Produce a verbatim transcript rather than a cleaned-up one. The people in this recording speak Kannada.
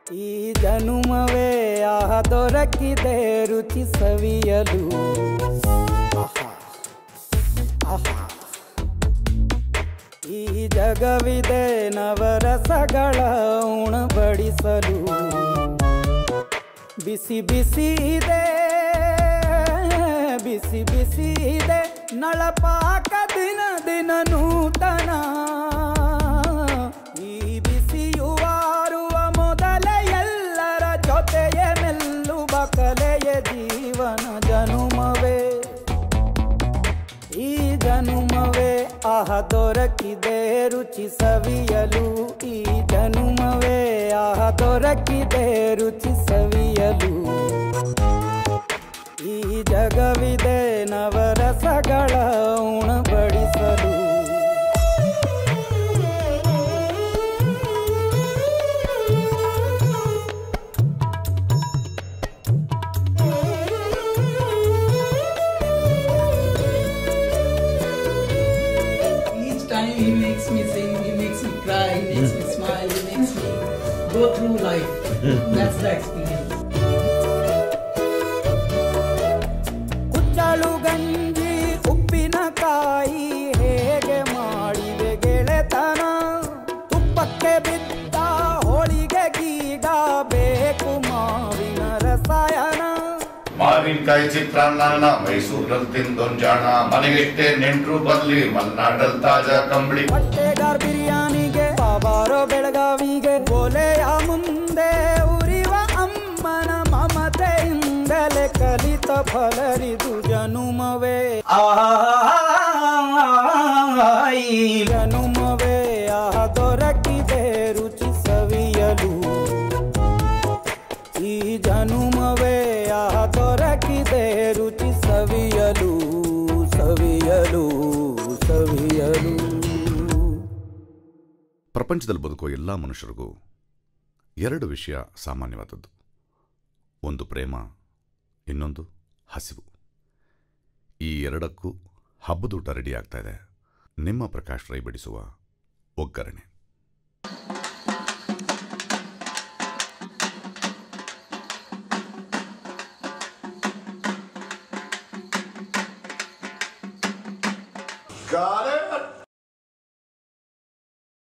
ಈ ಜನುಮವೇ ಆಹ ದೊರಕಿದೆ ರುಚಿ ಸವಿಯಲು. ಈ ಜಗವಿದೆ ನವರಸಗಳ ಉಣಬಡಿಸಲು. ಬಿಸಿ ಬಿಸಿ ಇದೆ ಬಿಸಿ ಬಿಸಿ ಇದೆ ನಳಪಾಕ ದಿನ ದಿನ ನೂತನ. ಈ ಬಿಸಿಯುವಾರುವ ಮೊದಲೇ ಎಲ್ಲರ ಜೊತೆಯ ಮೆಲ್ಲುವ ಕಲೆಯ ಜೀವನ ಜನುಮವೇ ಈ ಜನುಮವೇ ಆಹ ದೊರಕಿದೆ ರುಚಿ ಸವಿಯಲು. ಈ ಜನುಮವೇ ಆಹ ದೊರಕಿದೆ ರುಚಿ ಸವಿಯಲು. ಈ ಜಗವಿದೆ ನವರಸಗಳ ಉಣಬಡಿಸಲು. He makes me sing, he makes me cry, he makes me smile, he makes me go through life. That's the experience. ಕುಚ್ಚಳು ಗಂಜಿ ಉಪ್ಪಿನಕಾಯಿ ಹೇಗೆ ಮಾಡಿವೆ ಗೆಳೆತನ. ತುಪ್ಪಕ್ಕೆ ಬಿದ್ದ ಹೋಳಿಗೆ ಗೀಗ ಬೇಕು ಮಾವಿನ ರಸಾಯನ. ಮಾವಿನಕಾಯಿ ಚಿತ್ರಾನ್ನ ಮೈಸೂರಲ್ಲಿ ತಿಂದೊಂದ್ ಜಾಣ. ಮನೆಗೆಷ್ಟೇ ನೆಂಟ್ರು ಬರ್ಲಿ ಮಲ್ನಾಡಲ್ ತಾಜಾ ಕಂಬಳಿ. ಹೊಟ್ಟೆಗಾರ್ ಬಿರಿಯಾನಿಗೆ ಬಾಬಾರೋ ಬೆಳಗಾವಿಗೆ ಗೋಲೆಯ ಮುಂದೆ ಉರಿವ ಅಮ್ಮನ ಮಮತೆಯಿಂದಲೇ ಕಲಿತ ಫಲರಿದು ಜನುಮವೇ ಈ ಜನುಮವೇ ಆಹ ದೊರಕಿದೆ ರುಚಿ ಸವಿಯಲು. ಈ ಜನುಮವೇ ಆಹ ದೊರಕಿದೆ ರುಚಿ ಸವಿಯಲು ಸವಿಯಲು ಸವಿಯಲು. ಪ್ರಪಂಚದಲ್ಲಿ ಬದುಕೋ ಎಲ್ಲ ಮನುಷ್ಯರಿಗೂ ಎರಡು ವಿಷಯ ಸಾಮಾನ್ಯವಾದದ್ದು. ಒಂದು ಪ್ರೇಮ, ಇನ್ನೊಂದು ಹಸಿವು. ಈ ಎರಡಕ್ಕೂ ಹಬ್ಬದೂಟ ರೆಡಿ ಆಗ್ತಾ ಇದೆ. ನಿಮ್ಮ ಪ್ರಕಾಶ್ ರೈ ಬಡಿಸುವ ಒಗ್ಗರಣೆ. Got it?